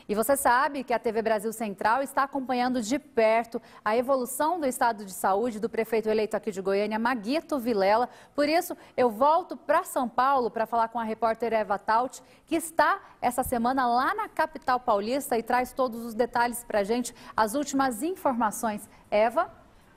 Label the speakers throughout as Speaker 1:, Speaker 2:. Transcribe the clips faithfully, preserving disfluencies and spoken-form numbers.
Speaker 1: E você sabe que a T V Brasil Central está acompanhando de perto a evolução do estado de saúde do prefeito eleito aqui de Goiânia, Maguito Vilela. Por isso, eu volto para São Paulo para falar com a repórter Eva Taut, que está essa semana lá na capital paulista e traz todos os detalhes para a gente, as últimas informações. Eva?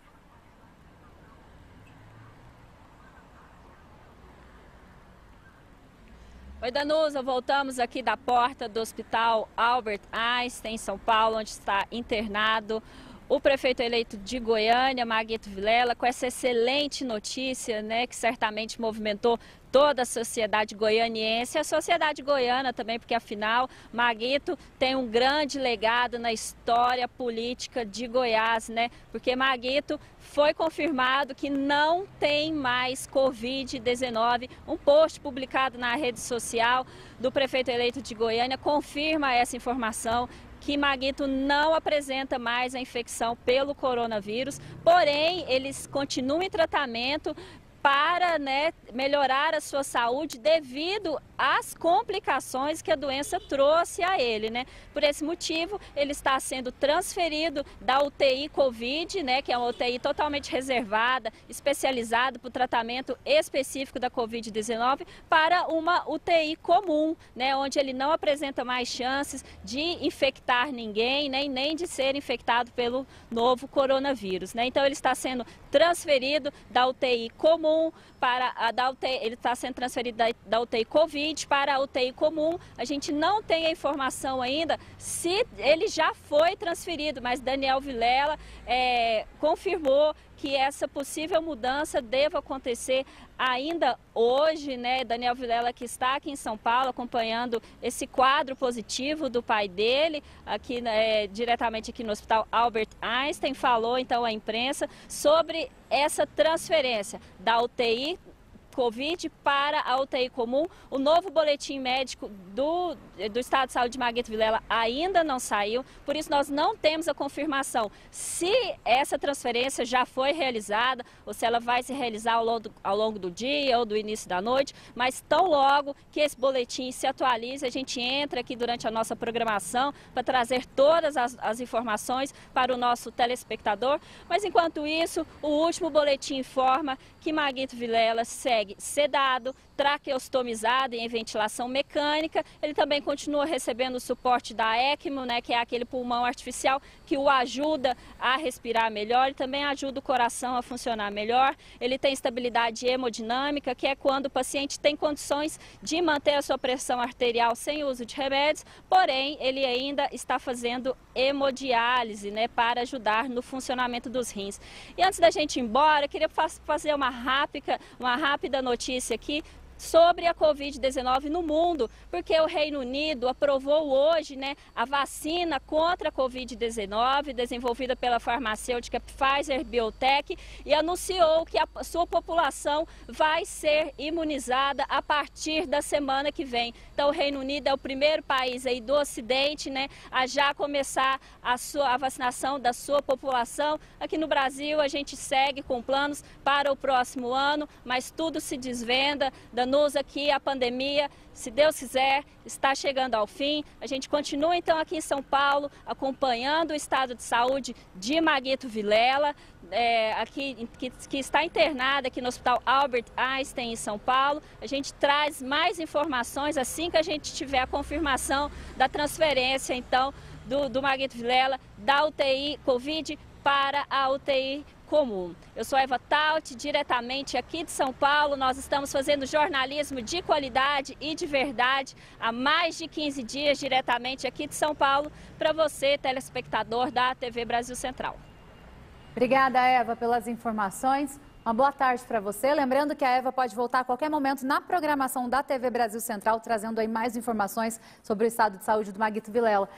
Speaker 2: Oi, Danusa, voltamos aqui da porta do Hospital Albert Einstein, em São Paulo, onde está internado o prefeito eleito de Goiânia, Maguito Vilela, com essa excelente notícia, né, que certamente movimentou toda a sociedade goianiense, a sociedade goiana também, porque afinal Maguito tem um grande legado na história política de Goiás, né? Porque Maguito foi confirmado que não tem mais covid dezenove. Um post publicado na rede social do prefeito eleito de Goiânia confirma essa informação, que Maguito não apresenta mais a infecção pelo coronavírus, porém eles continuam em tratamento para, né, melhorar a sua saúde devido às complicações que a doença trouxe a ele, né? Por esse motivo, ele está sendo transferido da U T I Covid, né, que é uma U T I totalmente reservada, especializada para o tratamento específico da covid dezenove, para uma U T I comum, né, onde ele não apresenta mais chances de infectar ninguém, né, nem de ser infectado pelo novo coronavírus, né? Então ele está sendo transferido da U T I comum para a da U T I, ele está sendo transferido da, da U T I Covid para a U T I comum. A gente não tem a informação ainda se ele já foi transferido, mas Daniel Vilela é, confirmou que essa possível mudança deva acontecer ainda hoje, né? Daniel Vilela, que está aqui em São Paulo acompanhando esse quadro positivo do pai dele, aqui é, diretamente aqui no Hospital Albert Einstein, falou então à imprensa sobre essa transferência da U T I Covid para a U T I comum. O novo boletim médico do, do Estado de Saúde de Maguito Vilela ainda não saiu, por isso nós não temos a confirmação se essa transferência já foi realizada ou se ela vai se realizar ao longo, ao longo do dia ou do início da noite, mas tão logo que esse boletim se atualize, a gente entra aqui durante a nossa programação para trazer todas as, as informações para o nosso telespectador. Mas enquanto isso, o último boletim informa que Maguito Vilela segue sedado, traqueostomizado e em ventilação mecânica. Ele também continua recebendo o suporte da ECMO, né, que é aquele pulmão artificial que o ajuda a respirar melhor e também ajuda o coração a funcionar melhor. Ele tem estabilidade hemodinâmica, que é quando o paciente tem condições de manter a sua pressão arterial sem uso de remédios, porém ele ainda está fazendo hemodiálise, né, para ajudar no funcionamento dos rins. E antes da gente ir embora, eu queria fazer uma rápida, uma rápida notícia aqui sobre a covid dezenove no mundo, porque o Reino Unido aprovou hoje, né, a vacina contra a covid dezenove desenvolvida pela farmacêutica Pfizer Biotech e anunciou que a sua população vai ser imunizada a partir da semana que vem. Então o Reino Unido é o primeiro país aí do Ocidente, né, a já começar a, sua, a vacinação da sua população. Aqui no Brasil a gente segue com planos para o próximo ano, mas tudo se desvenda. Danusa, aqui a pandemia, se Deus quiser, está chegando ao fim. A gente continua então aqui em São Paulo acompanhando o estado de saúde de Maguito Vilela, é, aqui, que, que está internada aqui no Hospital Albert Einstein em São Paulo. A gente traz mais informações assim que a gente tiver a confirmação da transferência então do, do Maguito Vilela da U T I Covid para a U T I comum. Eu sou Eva Taut, diretamente aqui de São Paulo. Nós estamos fazendo jornalismo de qualidade e de verdade há mais de quinze dias, diretamente aqui de São Paulo, para você, telespectador da T V Brasil Central.
Speaker 1: Obrigada, Eva, pelas informações. Uma boa tarde para você. Lembrando que a Eva pode voltar a qualquer momento na programação da T V Brasil Central, trazendo aí mais informações sobre o estado de saúde do Maguito Vilela.